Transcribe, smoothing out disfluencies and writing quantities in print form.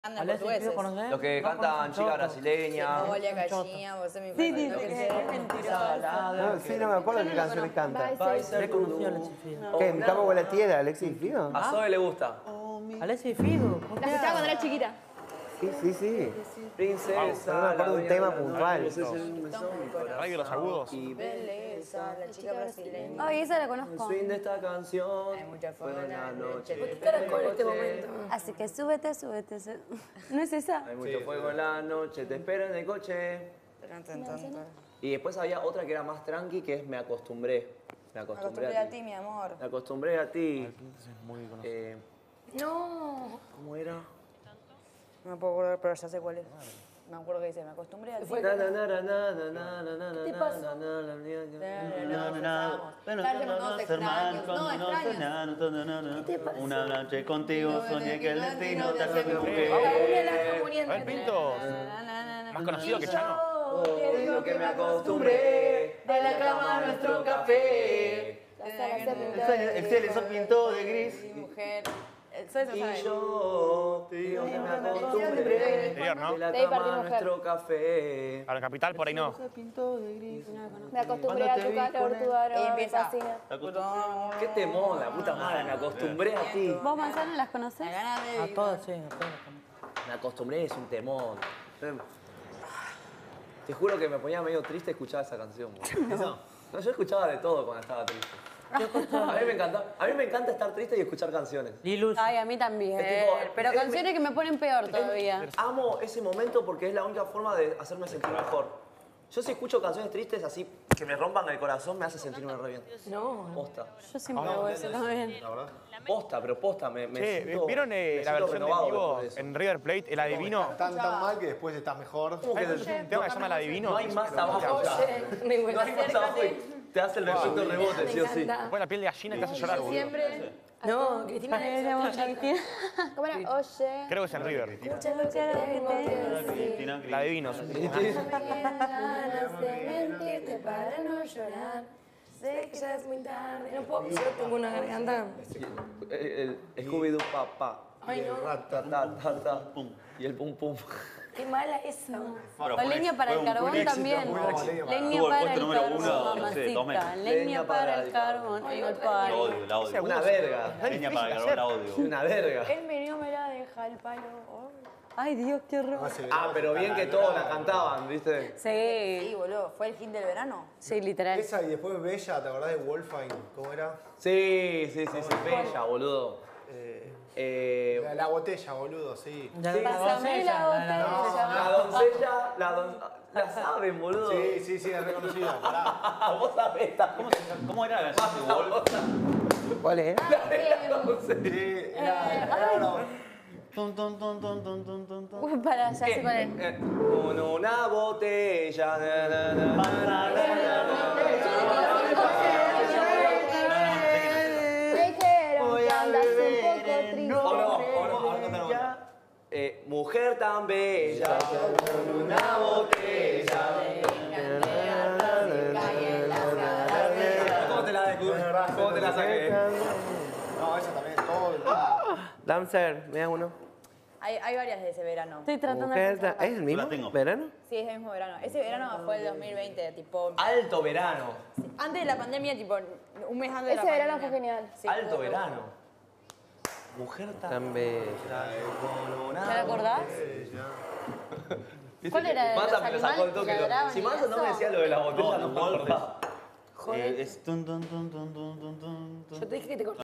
Andan portugueses. Los que cantan chica brasileña. Olha, gatinha, você me Sí, faz dice que es mentirosa. Sí, no me acuerdo qué canciones canta. Reconoció a Alexis Fido. ¿Qué? ¿Mi cama huele a tierra, Alexis Fido? A Zoe le gusta. Alexis Fido. La escuchaba cuando era chiquita. Sí, sí. Princesa. No me acuerdo de un tema puntual. Radio Los Agudos. Y Beleza, la chica brasileña. Ay, esa la el conozco. swing de esta canción. Hay mucha fue fuego en la noche. en este momento. Así que súbete, súbete. ¿No es esa? Hay mucho fuego en la noche, te espero en el coche. Y después había otra que era más tranqui, que es Me acostumbré. Me Acostumbré a ti, mi amor. Me acostumbré a ti. Muy conocido. No. ¿Cómo era? No me puedo acordar, pero ya sé cuál es. Me acuerdo que dice, me acostumbré a ti. ¿Qué te pasó? Una noche contigo soñé que el destino te hace mi mujer. A ver, Pinto. Más conocido que Chano. Digo que me acostumbré de la cama a nuestro café. El cielo se pintó de gris. Mi mujer. Soy esa, Y ¿sabes? yo te digo que me acostumbré Anterior, ¿no? de la De ahí cama partimos, a nuestro café. A la capital por ahí no. Me acostumbré a tu calor, tu aroma, Ella me empieza. fascina. ¿Qué temón, la puta madre? Me acostumbré a ti. ¿Vos, Manzana, las conocés? La gana de A vivir. todas, sí, a todas. las conozco. Me acostumbré, es un temón. Te juro que me ponía medio triste escuchar esa canción. Boludo. No, yo escuchaba de todo cuando estaba triste. A mí me encanta estar triste y escuchar canciones. Lilus. Ay, a mí también. Es tipo, Pero canciones que me ponen peor todavía. Amo ese momento porque es la única forma de hacerme sentir mejor. Yo si escucho canciones tristes así que me rompan el corazón me hace sentirme re bien. No. Posta. Yo siempre hago eso también. Posta, pero posta. Me Che, siento, ¿vieron me la siento versión de renovado vivo después de eso. en River Plate, El Adivino? Tan mal que después estás mejor. ¿Cómo que ¿Hay un tema que se llama El Adivino? no hay más abajo ya. No hay más abajo y te hace el efecto rebote, sí o sí. Después la piel de gallina te hace llorar, boludo. Siempre. No, Cristina. ¿Cómo era? Oye. Creo que es en River. Escucha lo que tengo que decir. El Adivino. Ganas de mentirte para no llorar. Sé que ya es muy tarde. No puedo, yo tengo una garganta. El Scooby-Doo papá. Ay, no. Y el pum pum. Qué mala esa. Bueno, O leña para el carbón también. Leña Tuvo el para puesto el número carbón, uno, no sé, 2 mamacita. meses. Leña para el carbón. Ay, el La palo. odio, la odio. Una verga. Leña para el carbón, la odio. Una verga. Él me me la deja el palo. Ay, Dios, qué horror. Ah, pero bien que todos la cantaban, ¿viste? Sí, Sí, boludo. ¿Fue el hit del verano? sí, literal. Esa y después Bella, ¿te acordás de Wolfine? ¿Cómo era? Sí, bella, boludo. La botella, boludo, sí. Pásame la botella. La saben, boludo. Sí, es reconocida. Pará. Vos sabés también. ¿Cómo era la canción de Wolf? ¿Cuál es? Sí, era Uy, para, ya sé cuál es. Con una botella. Me dijeron que andas un poco triste. Ahora canta la mujer tan bella. Con una botella. ¿Cómo te la descubrí? ¿Cómo te la saqué? No, esa también es todo. Dancer, me da uno. Hay varias de ese verano. Estoy tratando de Mujer, pensar. ¿es el mismo? la tengo. ¿Verano? Sí, es el mismo verano. Ese verano fue el 2020, tipo... Alto verano. Antes de la pandemia, tipo, un mes antes de la Ese pandemia. verano fue genial. Sí, Alto fue- verano. Mujer tan Tan bella. ¿Te acordás? ¿Cuál era? Mansa ¿Los me lo sacó el animales toque. que ladraban Si y Mansa no me eso? decía lo de la botella, no No, me Wolf acordaba. es tun, tun, tun, tun, tun, tun, tun. Yo te dije que te